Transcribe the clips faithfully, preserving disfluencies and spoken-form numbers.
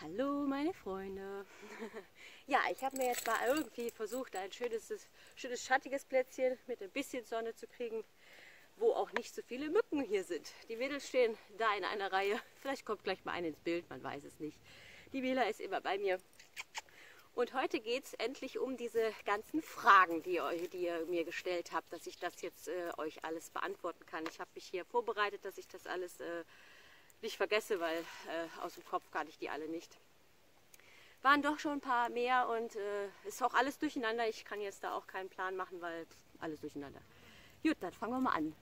Hallo meine Freunde. Ja, ich habe mir jetzt mal irgendwie versucht, ein schönes, schönes schattiges Plätzchen mit ein bisschen Sonne zu kriegen, wo auch nicht so viele Mücken hier sind. Die Mädels stehen da in einer Reihe. Vielleicht kommt gleich mal eine ins Bild, man weiß es nicht. Die Wähler ist immer bei mir. Und heute geht es endlich um diese ganzen Fragen, die ihr, die ihr mir gestellt habt, dass ich das jetzt äh, euch alles beantworten kann. Ich habe mich hier vorbereitet, dass ich das alles äh, nicht vergesse, weil äh, aus dem Kopf kann ich die alle nicht. Waren doch schon ein paar mehr und äh, ist auch alles durcheinander. Ich kann jetzt da auch keinen Plan machen, weil pff, alles durcheinander. Gut, dann fangen wir mal an.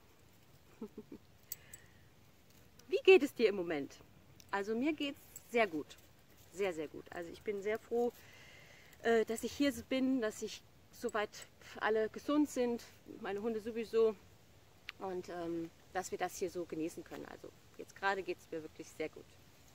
Wie geht es dir im Moment? Also mir geht es sehr gut. Sehr, sehr gut. Also ich bin sehr froh, äh, dass ich hier bin, dass ich soweit alle gesund sind, meine Hunde sowieso, und ähm, dass wir das hier so genießen können. Also jetzt gerade geht es mir wirklich sehr gut.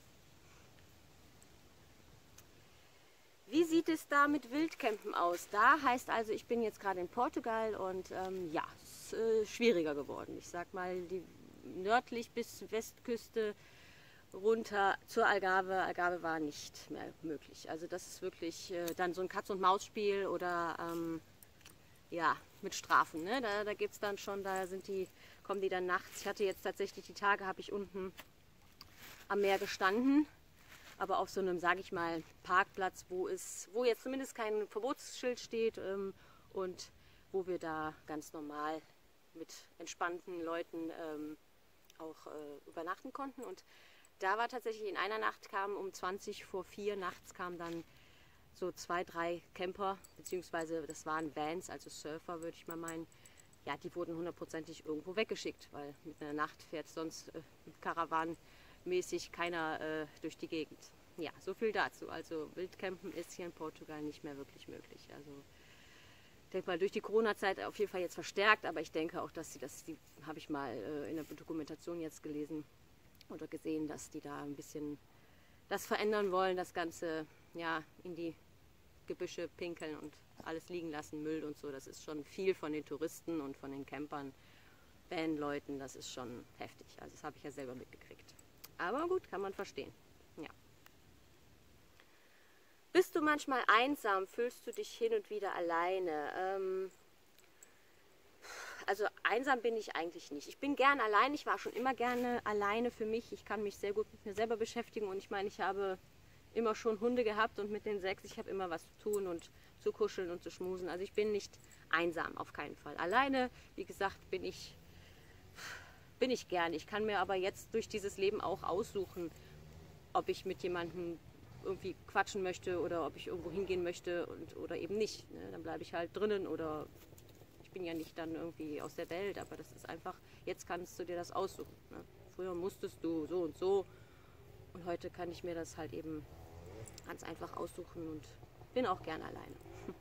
Wie sieht es da mit Wildcampen aus? Da heißt also, ich bin jetzt gerade in Portugal und ähm, ja, es ist äh, schwieriger geworden. Ich sag mal, die nördlich bis Westküste runter zur Algarve. Algarve war nicht mehr möglich. Also das ist wirklich äh, dann so ein Katz-und-Maus-Spiel oder ähm, ja, mit Strafen. Ne? Da, da gibt es dann schon, da sind die, kommen die dann nachts. Ich hatte jetzt tatsächlich die Tage, habe ich unten am Meer gestanden, aber auf so einem, sage ich mal, Parkplatz, wo, es, wo jetzt zumindest kein Verbotsschild steht ähm, und wo wir da ganz normal mit entspannten Leuten ähm, auch äh, übernachten konnten. Und da war tatsächlich in einer Nacht, kam um zwanzig vor vier nachts, kamen dann so zwei, drei Camper, beziehungsweise das waren Vans, also Surfer würde ich mal meinen. Ja, die wurden hundertprozentig irgendwo weggeschickt, weil mit einer Nacht fährt sonst äh, karawanenmäßig keiner äh, durch die Gegend. Ja, so viel dazu. Also Wildcampen ist hier in Portugal nicht mehr wirklich möglich. Also ich denke mal, durch die Corona-Zeit auf jeden Fall jetzt verstärkt, aber ich denke auch, dass sie das, die habe ich mal äh, in der Dokumentation jetzt gelesen oder gesehen, dass die da ein bisschen das verändern wollen, das Ganze ja in die Gebüsche pinkeln und alles liegen lassen, Müll und so. Das ist schon viel von den Touristen und von den Campern, Vanleuten, das ist schon heftig. Also das habe ich ja selber mitgekriegt. Aber gut, kann man verstehen. Ja. Bist du manchmal einsam? Fühlst du dich hin und wieder alleine? Ähm, also einsam bin ich eigentlich nicht. Ich bin gern allein. Ich war schon immer gerne alleine für mich. Ich kann mich sehr gut mit mir selber beschäftigen und ich meine, ich habe immer schon Hunde gehabt und mit den sechs, ich habe immer was zu tun und zu kuscheln und zu schmusen. Also ich bin nicht einsam, auf keinen Fall. Alleine, wie gesagt, bin ich, bin ich gern. Ich kann mir aber jetzt durch dieses Leben auch aussuchen, ob ich mit jemandem irgendwie quatschen möchte oder ob ich irgendwo hingehen möchte und, oder eben nicht. Ne? Dann bleibe ich halt drinnen oder ich bin ja nicht dann irgendwie aus der Welt, aber das ist einfach, jetzt kannst du dir das aussuchen. Ne? Früher musstest du so und so und heute kann ich mir das halt eben ganz einfach aussuchen und bin auch gern alleine.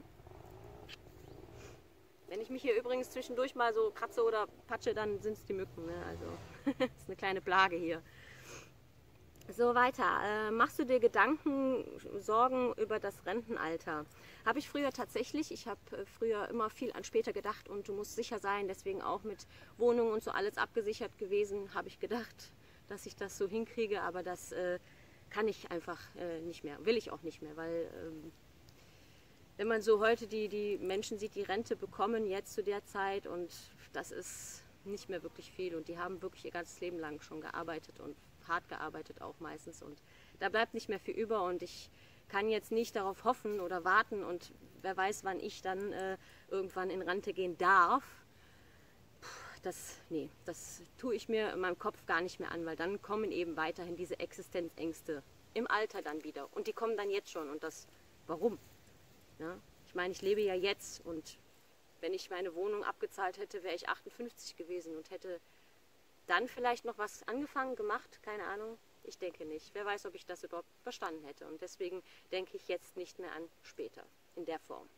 Wenn ich mich hier übrigens zwischendurch mal so kratze oder patsche, dann sind es die Mücken. Ne? Also das ist eine kleine Plage hier. So, weiter. Äh, machst du dir Gedanken, Sorgen über das Rentenalter? Habe ich früher tatsächlich. Ich habe früher immer viel an später gedacht und du musst sicher sein, deswegen auch mit Wohnungen und so alles abgesichert gewesen, habe ich gedacht, dass ich das so hinkriege, aber das äh, kann ich einfach äh, nicht mehr, will ich auch nicht mehr, weil ähm, wenn man so heute die, die Menschen sieht, die Rente bekommen jetzt zu der Zeit und das ist nicht mehr wirklich viel und die haben wirklich ihr ganzes Leben lang schon gearbeitet und hart gearbeitet auch meistens und da bleibt nicht mehr viel über und ich kann jetzt nicht darauf hoffen oder warten und wer weiß, wann ich dann äh, irgendwann in Rente gehen darf. Das, nee, das tue ich mir in meinem Kopf gar nicht mehr an, weil dann kommen eben weiterhin diese Existenzängste im Alter dann wieder und die kommen dann jetzt schon und das, warum? Ja? Ich meine, ich lebe ja jetzt und wenn ich meine Wohnung abgezahlt hätte, wäre ich achtundfünfzig gewesen und hätte dann vielleicht noch was angefangen, gemacht, keine Ahnung, ich denke nicht. Wer weiß, ob ich das überhaupt verstanden hätte und deswegen denke ich jetzt nicht mehr an später in der Form.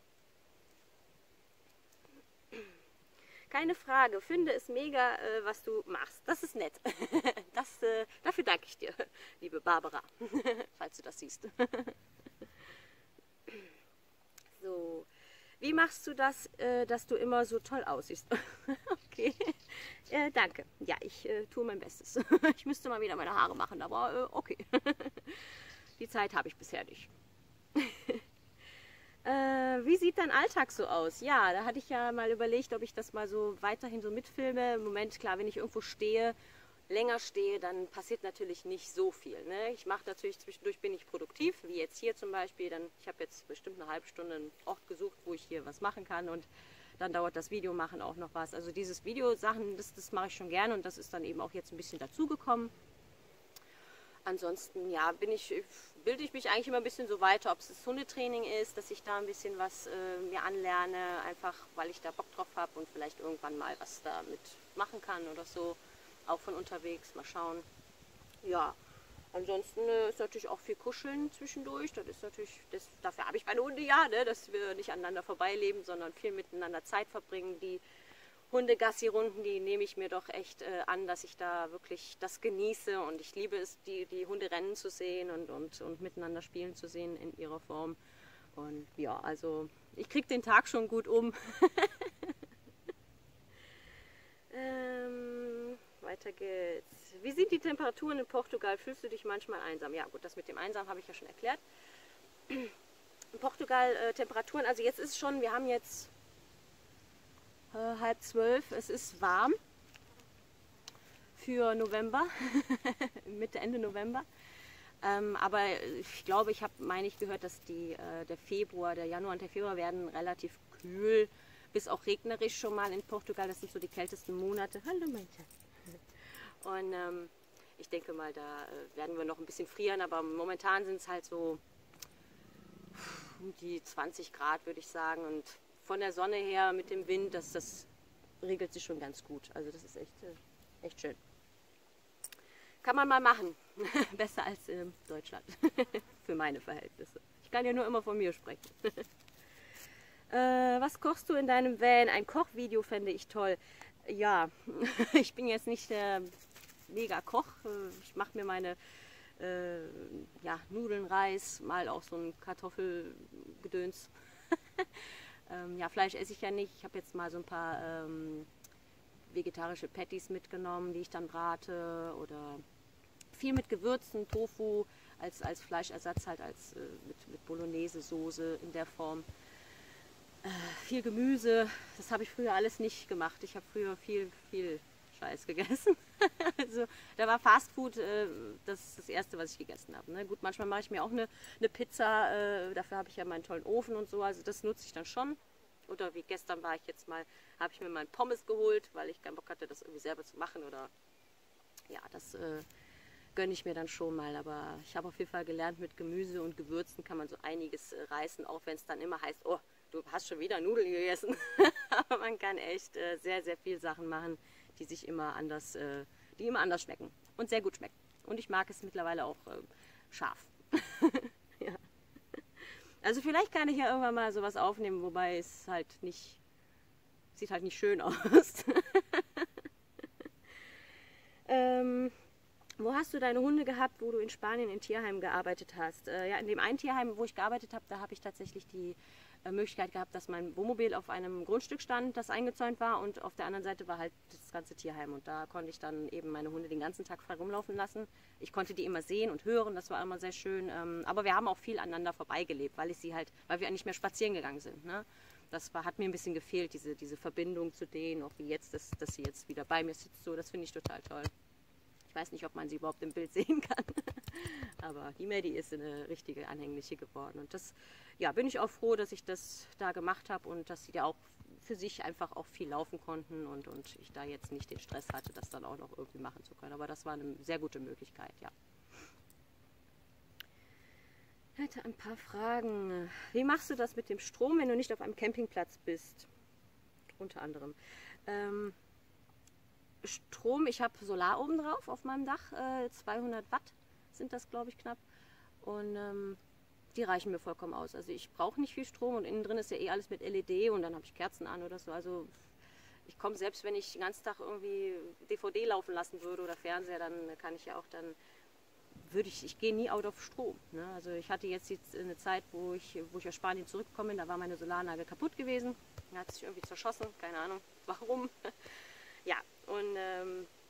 Keine Frage, finde es mega, äh, was du machst. Das ist nett. Das, äh, dafür danke ich dir, liebe Barbara, falls du das siehst. So, wie machst du das, äh, dass du immer so toll aussiehst? Okay, äh, danke. Ja, ich äh, tue mein Bestes. Ich müsste mal wieder meine Haare machen, aber äh, okay. Die Zeit habe ich bisher nicht. äh, wie sieht dein Alltag so aus? Ja, da hatte ich ja mal überlegt, ob ich das mal so weiterhin so mitfilme. Im Moment, klar, wenn ich irgendwo stehe, länger stehe, dann passiert natürlich nicht so viel. Ne? Ich mache natürlich zwischendurch, bin ich produktiv, wie jetzt hier zum Beispiel. Dann, ich habe jetzt bestimmt eine halbe Stunde einen Ort gesucht, wo ich hier was machen kann, und dann dauert das Video machen auch noch was. Also dieses Videosachen, das, das mache ich schon gerne, und das ist dann eben auch jetzt ein bisschen dazugekommen. Ansonsten, ja, bin ich, bilde ich mich eigentlich immer ein bisschen so weiter, ob es das Hundetraining ist, dass ich da ein bisschen was äh, mir anlerne, einfach weil ich da Bock drauf habe und vielleicht irgendwann mal was damit machen kann oder so. Auch von unterwegs, mal schauen. Ja, ansonsten äh, ist natürlich auch viel Kuscheln zwischendurch. Das ist natürlich, das, dafür habe ich meine Hunde ja, ne, dass wir nicht aneinander vorbeileben, sondern viel miteinander Zeit verbringen. Die Hundegassi-Runden, die nehme ich mir doch echt äh, an, dass ich da wirklich das genieße, und ich liebe es, die, die Hunde rennen zu sehen und, und, und miteinander spielen zu sehen in ihrer Form. Und ja, also ich kriege den Tag schon gut um. ähm, weiter geht's. Wie sind die Temperaturen in Portugal? Fühlst du dich manchmal einsam? Ja gut, das mit dem Einsam habe ich ja schon erklärt. In Portugal äh, Temperaturen, also jetzt ist schon, wir haben jetzt Äh, halb zwölf, es ist warm für November, Mitte, Ende November. Ähm, aber ich glaube, ich habe, meine ich, gehört, dass die, äh, der Februar, der Januar und der Februar werden relativ kühl, bis auch regnerisch schon mal in Portugal. Das sind so die kältesten Monate. Hallo mein Schatz. Und ähm, ich denke mal, da äh, werden wir noch ein bisschen frieren, aber momentan sind es halt so um die zwanzig Grad, würde ich sagen. Und von der Sonne her mit dem Wind, das, das regelt sich schon ganz gut. Also das ist echt, echt schön. Kann man mal machen. Besser als in Deutschland. Für meine Verhältnisse. Ich kann ja nur immer von mir sprechen. äh, was kochst du in deinem Van? Ein Kochvideo fände ich toll. Ja, ich bin jetzt nicht der Mega-Koch. Ich mache mir meine äh, ja, Nudeln, Reis, mal auch so ein Kartoffelgedöns. Ähm, ja, Fleisch esse ich ja nicht. Ich habe jetzt mal so ein paar ähm, vegetarische Patties mitgenommen, die ich dann brate, oder viel mit Gewürzen, Tofu als, als Fleischersatz, halt als äh, mit, mit Bolognese-Soße in der Form. Äh, viel Gemüse, das habe ich früher alles nicht gemacht. Ich habe früher viel, viel Scheiß gegessen. Also da war Fastfood äh, das, das erste, was ich gegessen habe. Ne? Gut, manchmal mache ich mir auch eine, eine Pizza, äh, dafür habe ich ja meinen tollen Ofen und so, also das nutze ich dann schon. Oder wie gestern war ich jetzt mal, habe ich mir mal Pommes geholt, weil ich keinen Bock hatte, das irgendwie selber zu machen. Oder ja, das äh, gönne ich mir dann schon mal. Aber ich habe auf jeden Fall gelernt, mit Gemüse und Gewürzen kann man so einiges äh, reißen, auch wenn es dann immer heißt, oh, du hast schon wieder Nudeln gegessen. Aber man kann echt äh, sehr, sehr viel Sachen machen, die sich immer anders, äh, die immer anders schmecken und sehr gut schmecken. Und ich mag es mittlerweile auch äh, scharf. Ja. Also vielleicht kann ich ja irgendwann mal sowas aufnehmen, wobei es halt nicht, sieht halt nicht schön aus. ähm, wo hast du deine Hunde gehabt, wo du in Spanien in Tierheimen gearbeitet hast? Äh, ja, in dem einen Tierheim, wo ich gearbeitet habe, da habe ich tatsächlich die äh, Möglichkeit gehabt, dass mein Wohnmobil auf einem Grundstück stand, das eingezäunt war, und auf der anderen Seite war halt das ganze Tierheim, und da konnte ich dann eben meine Hunde den ganzen Tag frei rumlaufen lassen. Ich konnte die immer sehen und hören, das war immer sehr schön, ähm, aber wir haben auch viel aneinander vorbeigelebt, weil ich sie halt, weil wir nicht mehr spazieren gegangen sind, ne? Das war, hat mir ein bisschen gefehlt, diese, diese Verbindung zu denen, auch wie jetzt, dass, dass sie jetzt wieder bei mir sitzt, so, das finde ich total toll. Ich weiß nicht, ob man sie überhaupt im Bild sehen kann, aber die Maddie ist eine richtige Anhängliche geworden, und das, ja, bin ich auch froh, dass ich das da gemacht habe und dass sie da auch für sich einfach auch viel laufen konnten, und, und ich da jetzt nicht den Stress hatte, das dann auch noch irgendwie machen zu können, aber das war eine sehr gute Möglichkeit, ja. Ich hätte ein paar Fragen. Wie machst du das mit dem Strom, wenn du nicht auf einem Campingplatz bist? Unter anderem. Ähm, Strom, ich habe Solar oben drauf auf meinem Dach, äh, zweihundert Watt sind das, glaube ich, knapp, und ähm, die reichen mir vollkommen aus. Also ich brauche nicht viel Strom, und innen drin ist ja eh alles mit L E D, und dann habe ich Kerzen an oder so. Also ich komme, selbst wenn ich den ganzen Tag irgendwie D V D laufen lassen würde oder Fernseher, dann kann ich ja auch dann, würde ich, ich gehe nie out of Strom. Ne? Also ich hatte jetzt eine Zeit, wo ich, wo ich aus Spanien zurückgekommen bin, da war meine Solaranlage kaputt gewesen. Da hat sich irgendwie zerschossen, keine Ahnung warum. Ja, und ähm,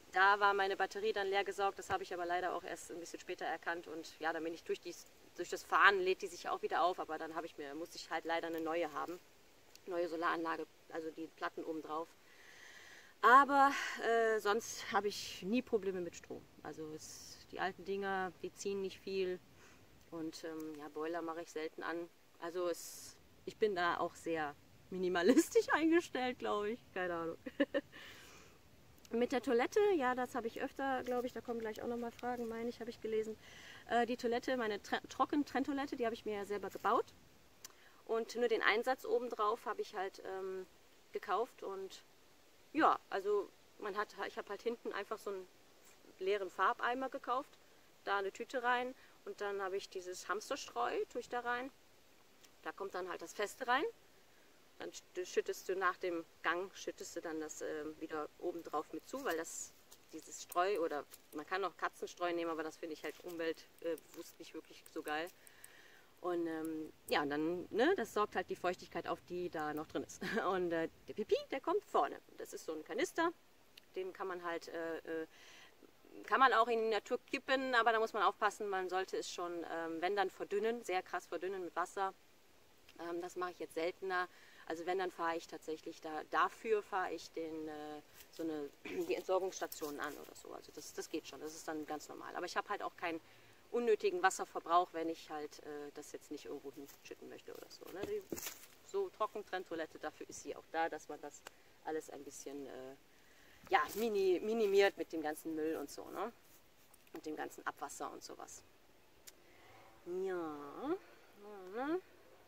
da war meine Batterie dann leer gesaugt, das habe ich aber leider auch erst ein bisschen später erkannt und ja, dann bin ich durch, dies, durch das Fahren lädt die sich auch wieder auf, aber dann habe ich mir, musste ich halt leider eine neue haben, neue Solaranlage, also die Platten oben drauf. Aber äh, sonst habe ich nie Probleme mit Strom. Also es, die alten Dinger, die ziehen nicht viel und ähm, ja, Boiler mache ich selten an. Also es, ich bin da auch sehr minimalistisch eingestellt, glaube ich, keine Ahnung. Mit der Toilette, ja, das habe ich öfter, glaube ich, da kommen gleich auch nochmal Fragen, meine ich, habe ich gelesen. Äh, die Toilette, meine Trocken-Trenntoilette, die habe ich mir ja selber gebaut. Und nur den Einsatz obendrauf habe ich halt ähm, gekauft. Und ja, also man hat, ich habe halt hinten einfach so einen leeren Farbeimer gekauft, da eine Tüte rein und dann habe ich dieses Hamsterstreu, tue ich da rein. Da kommt dann halt das Feste rein. Dann schüttest du nach dem Gang, schüttest du dann das äh, wieder oben drauf mit zu, weil das, dieses Streu, oder man kann auch Katzenstreu nehmen, aber das finde ich halt umweltbewusst äh, nicht wirklich so geil. Und ähm, ja, und dann, ne, das sorgt halt die Feuchtigkeit auf, die da noch drin ist. Und äh, der Pipi, der kommt vorne. Das ist so ein Kanister, den kann man halt, äh, äh, kann man auch in die Natur kippen, aber da muss man aufpassen, man sollte es schon, ähm, wenn dann verdünnen, sehr krass verdünnen mit Wasser. Ähm, das mache ich jetzt seltener. Also wenn, dann fahre ich tatsächlich da, dafür fahre ich den, äh, so eine, die Entsorgungsstationen an oder so. Also das, das geht schon, das ist dann ganz normal. Aber ich habe halt auch keinen unnötigen Wasserverbrauch, wenn ich halt äh, das jetzt nicht irgendwo hinschütten möchte oder so. Ne? Die, so Trockentrenntoilette, dafür ist sie auch da, dass man das alles ein bisschen äh, ja, mini, minimiert mit dem ganzen Müll und so, ne? Und dem ganzen Abwasser und sowas. Ja, ne?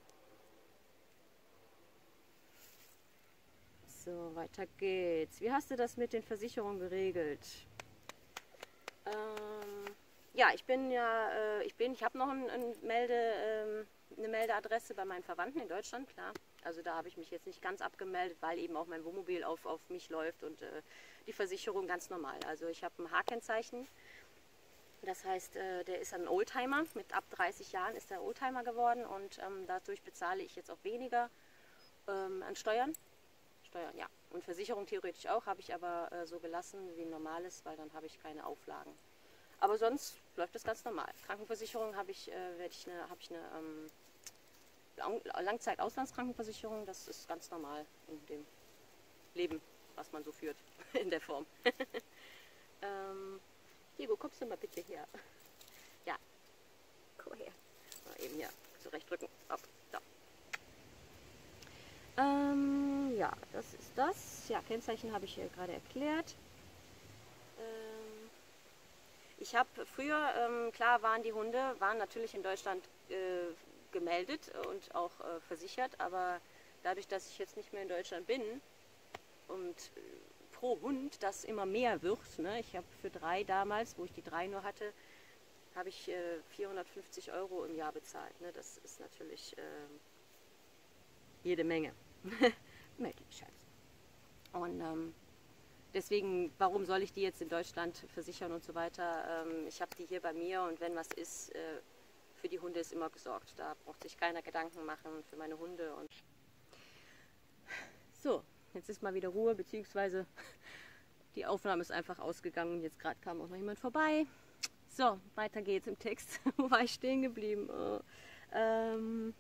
So, weiter geht's. Wie hast du das mit den Versicherungen geregelt? Ähm, ja, ich bin ja, äh, ich bin, ich habe noch ein, ein Melde, ähm, eine Meldeadresse bei meinen Verwandten in Deutschland, klar. Also da habe ich mich jetzt nicht ganz abgemeldet, weil eben auch mein Wohnmobil auf, auf mich läuft und äh, die Versicherung ganz normal. Also ich habe ein H-Kennzeichen. Das heißt, äh, der ist ein Oldtimer. Mit ab dreißig Jahren ist er Oldtimer geworden und ähm, dadurch bezahle ich jetzt auch weniger ähm, an Steuern. Steuern, ja. Und Versicherung theoretisch auch, habe ich aber äh, so gelassen wie ein normales, weil dann habe ich keine Auflagen. Aber sonst läuft das ganz normal. Krankenversicherung habe ich, äh, werde ich eine, habe ich eine ähm, Langzeit-Auslandskrankenversicherung. Das ist ganz normal in dem Leben, was man so führt, in der Form. ähm, Diego, kommst du mal bitte her? Ja, komm her. Mal eben hier zurechtdrücken. Hopp, so. Ähm, ja, das ist das. Ja, Kennzeichen habe ich hier gerade erklärt. Ähm, ich habe früher, ähm, klar waren die Hunde, waren natürlich in Deutschland äh, gemeldet und auch äh, versichert, aber dadurch, dass ich jetzt nicht mehr in Deutschland bin und äh, pro Hund das immer mehr wird, ne? Ich habe für drei damals, wo ich die drei nur hatte, habe ich äh, vierhundertfünfzig Euro im Jahr bezahlt. Ne? Das ist natürlich äh, jede Menge. Scheiße. Und ähm, deswegen, warum soll ich die jetzt in Deutschland versichern und so weiter? Ähm, ich habe die hier bei mir und wenn was ist, äh, für die Hunde ist immer gesorgt. Da braucht sich keiner Gedanken machen für meine Hunde. Und so, jetzt ist mal wieder Ruhe, beziehungsweise die Aufnahme ist einfach ausgegangen. Jetzt gerade kam auch noch jemand vorbei. So, weiter geht's im Text. Wo war ich stehen geblieben? Oh. Ähm,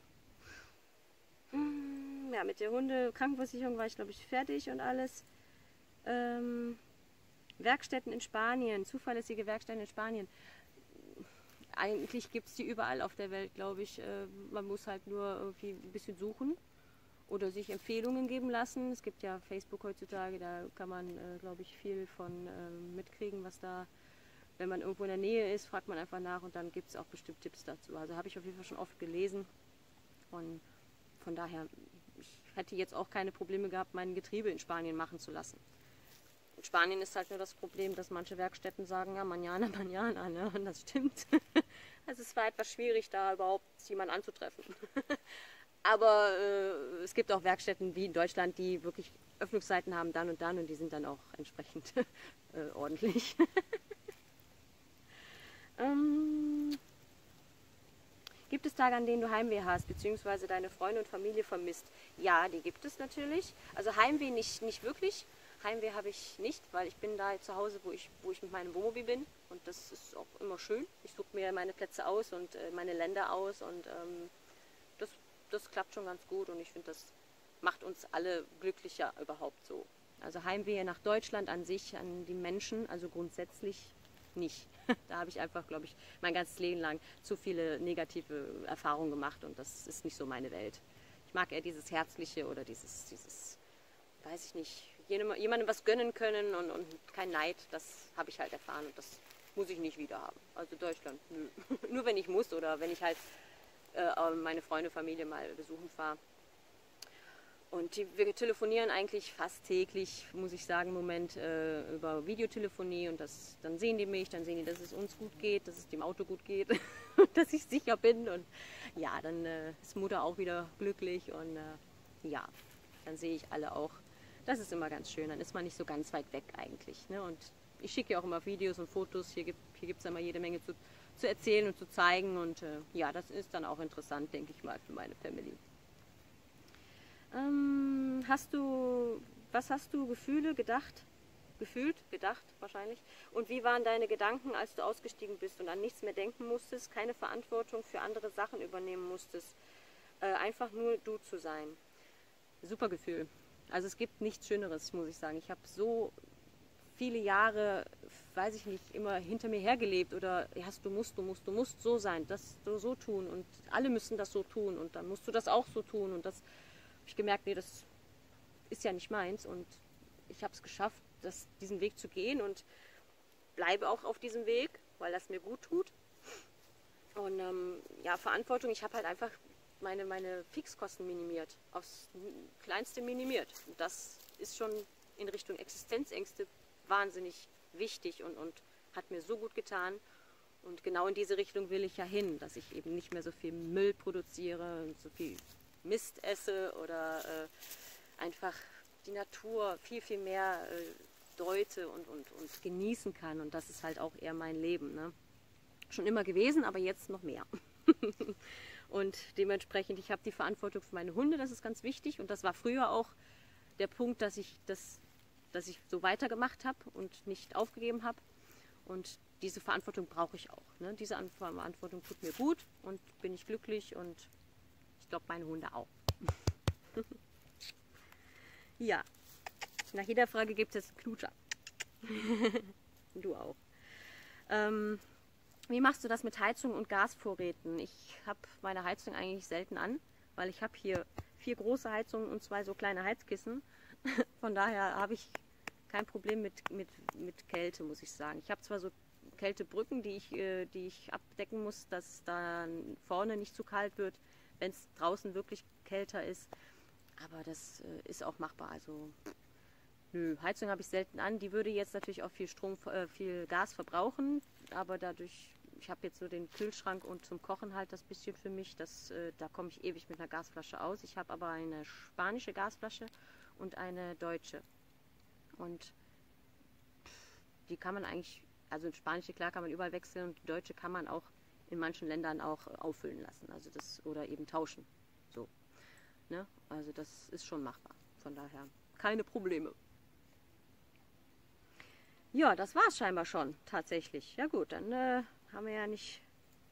ja, mit der Hunde Krankenversicherung war ich, glaube ich, fertig und alles. Ähm, Werkstätten in Spanien, zuverlässige Werkstätten in Spanien. Eigentlich gibt es die überall auf der Welt, glaube ich. Äh, man muss halt nur irgendwie ein bisschen suchen oder sich Empfehlungen geben lassen. Es gibt ja Facebook heutzutage, da kann man, äh, glaube ich, viel von äh, mitkriegen, was da, wenn man irgendwo in der Nähe ist, fragt man einfach nach und dann gibt es auch bestimmt Tipps dazu. Also habe ich auf jeden Fall schon oft gelesen und von daher, ich hätte jetzt auch keine Probleme gehabt, mein Getriebe in Spanien machen zu lassen. In Spanien ist halt nur das Problem, dass manche Werkstätten sagen, ja, mañana, mañana, ne? Und das stimmt. Also es war etwas schwierig, da überhaupt jemanden anzutreffen. Aber äh, es gibt auch Werkstätten wie in Deutschland, die wirklich Öffnungszeiten haben, dann und dann, und die sind dann auch entsprechend äh, ordentlich. ähm, Gibt es Tage, an denen du Heimweh hast, beziehungsweise deine Freunde und Familie vermisst? Ja, die gibt es natürlich. Also Heimweh nicht, nicht wirklich, Heimweh habe ich nicht, weil ich bin da zu Hause, wo ich, wo ich mit meinem Wohnmobil bin. Und das ist auch immer schön. Ich suche mir meine Plätze aus und äh, meine Länder aus. Und ähm, das, das klappt schon ganz gut. Und ich finde, das macht uns alle glücklicher überhaupt so. Also Heimweh nach Deutschland an sich, an die Menschen, also grundsätzlich nicht. Da habe ich einfach, glaube ich, mein ganzes Leben lang zu viele negative Erfahrungen gemacht. Und das ist nicht so meine Welt. Ich mag eher dieses Herzliche oder dieses, dieses weiß ich nicht, jemandem was gönnen können und, und kein Neid, das habe ich halt erfahren und das muss ich nicht wieder haben. Also Deutschland, nö. Nur wenn ich muss oder wenn ich halt äh, meine Freunde, Familie mal besuchen fahre. Und die, wir telefonieren eigentlich fast täglich, muss ich sagen, im Moment äh, über Videotelefonie und das, dann sehen die mich, dann sehen die, dass es uns gut geht, dass es dem Auto gut geht, dass ich sicher bin und ja, dann äh, ist Mutter auch wieder glücklich und äh, ja, dann sehe ich alle auch. Das ist immer ganz schön, dann ist man nicht so ganz weit weg eigentlich. Ne? Und ich schicke ja auch immer Videos und Fotos, hier gibt es hier immer jede Menge zu, zu erzählen und zu zeigen. Und äh, ja, das ist dann auch interessant, denke ich mal, für meine Family. Ähm, hast du, was hast du Gefühle, gedacht, gefühlt, gedacht wahrscheinlich? Und wie waren deine Gedanken, als du ausgestiegen bist und an nichts mehr denken musstest, keine Verantwortung für andere Sachen übernehmen musstest, äh, einfach nur du zu sein? Super Gefühl. Also es gibt nichts Schöneres, muss ich sagen. Ich habe so viele Jahre, weiß ich nicht, immer hinter mir hergelebt oder ja, du musst, du musst, du musst so sein, das du so tun und alle müssen das so tun und dann musst du das auch so tun und das habe ich gemerkt, nee, das ist ja nicht meins und ich habe es geschafft, das, diesen Weg zu gehen und bleibe auch auf diesem Weg, weil das mir gut tut. Und ähm, ja, Verantwortung, ich habe halt einfach meine, meine Fixkosten minimiert, aufs Kleinste minimiert. Und das ist schon in Richtung Existenzängste wahnsinnig wichtig und, und hat mir so gut getan. Und genau in diese Richtung will ich ja hin, dass ich eben nicht mehr so viel Müll produziere und so viel Mist esse oder äh, einfach die Natur viel, viel mehr äh, deute und, und, und genießen kann. Und das ist halt auch eher mein Leben. Ne? Schon immer gewesen, aber jetzt noch mehr. Und dementsprechend, ich habe die Verantwortung für meine Hunde, das ist ganz wichtig. Und das war früher auch der Punkt, dass ich, das, dass ich so weitergemacht habe und nicht aufgegeben habe. Und diese Verantwortung brauche ich auch. Ne? Diese Verantwortung tut mir gut und bin ich glücklich und ich glaube, meine Hunde auch. Ja, nach jeder Frage gibt es Klutscher. Du auch. Ähm, Wie machst du das mit Heizung und Gasvorräten? Ich habe meine Heizung eigentlich selten an, weil ich habe hier vier große Heizungen und zwei so kleine Heizkissen. Von daher habe ich kein Problem mit, mit, mit Kälte, muss ich sagen. Ich habe zwar so Kältebrücken, die ich, äh, die ich abdecken muss, dass da vorne nicht zu kalt wird, wenn es draußen wirklich kälter ist. Aber das äh, ist auch machbar. Also nö, Heizung habe ich selten an. Die würde jetzt natürlich auch viel Strom, äh, viel Gas verbrauchen, aber dadurch, ich habe jetzt so den Kühlschrank und zum Kochen halt das bisschen für mich, das, äh, da komme ich ewig mit einer Gasflasche aus. Ich habe aber eine spanische Gasflasche und eine deutsche. Und die kann man eigentlich, also die spanische klar kann man überall wechseln und die deutsche kann man auch in manchen Ländern auch auffüllen lassen, also das oder eben tauschen. So, ne? Also das ist schon machbar. Von daher keine Probleme. Ja, das war es scheinbar schon, tatsächlich. Ja gut, dann äh, haben wir ja nicht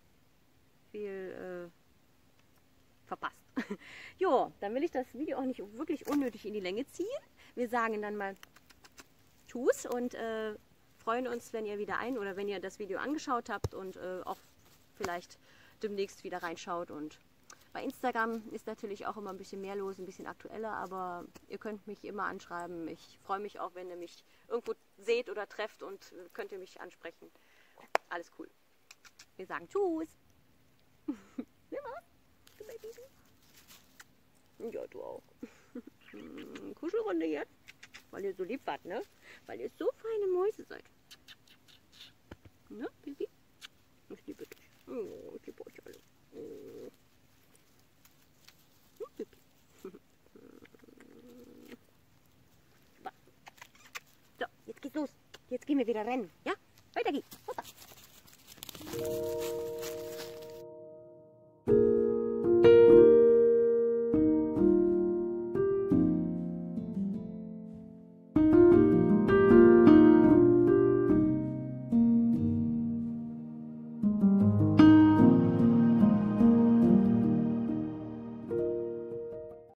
viel äh, verpasst. Jo, dann will ich das Video auch nicht wirklich unnötig in die Länge ziehen. Wir sagen dann mal Tschüss und äh, freuen uns, wenn ihr wieder ein oder wenn ihr das Video angeschaut habt und äh, auch vielleicht demnächst wieder reinschaut. Und bei Instagram ist natürlich auch immer ein bisschen mehr los, ein bisschen aktueller, aber ihr könnt mich immer anschreiben. Ich freue mich auch, wenn ihr mich irgendwo seht oder trefft und äh, könnt ihr mich ansprechen. Alles cool. Wir sagen Tschüss. Ja, du auch. Kuschelrunde jetzt, weil ihr so lieb wart, ne? Weil ihr so feine Mäuse seid. Ne, Baby? Ich liebe dich. Oh, ich liebe euch alle. Oh. So, jetzt geht's los. Jetzt gehen wir wieder rennen, ja?